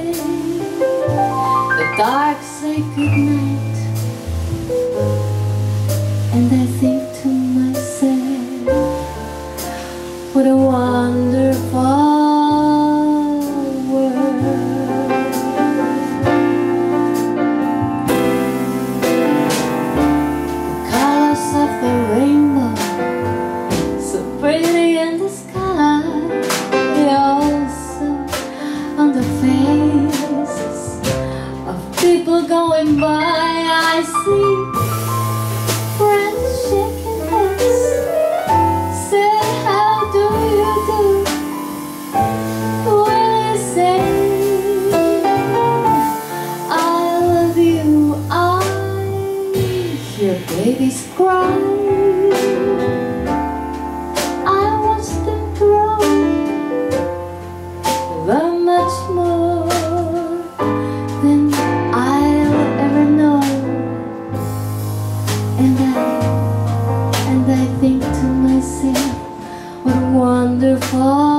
the dark say goodnight, and I think to myself, what a wonderful going by. I see friends shaking hands, say how do you do, when they say I love you, I hear babies cry, I watch them grow, learn much more than and I think to myself, what a wonderful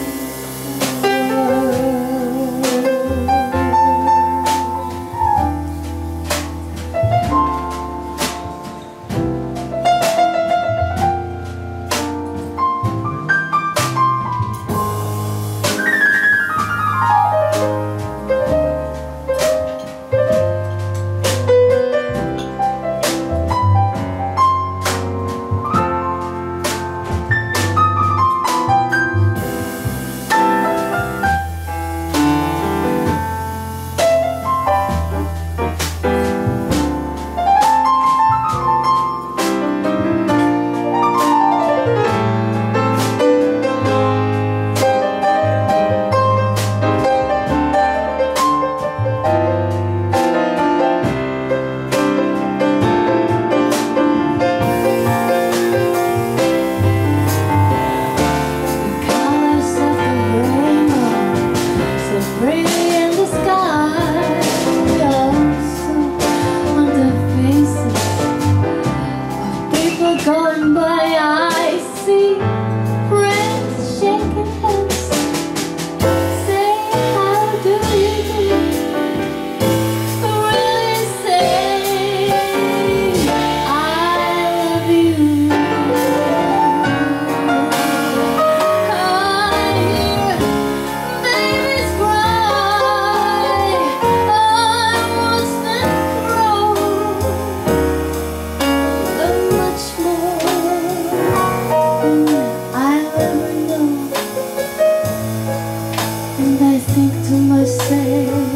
going by. I see friends shaking hands, say how do you do, really say I love you. I hear babies cry, I watch them grow, learn much more I'll ever know, and I think to myself,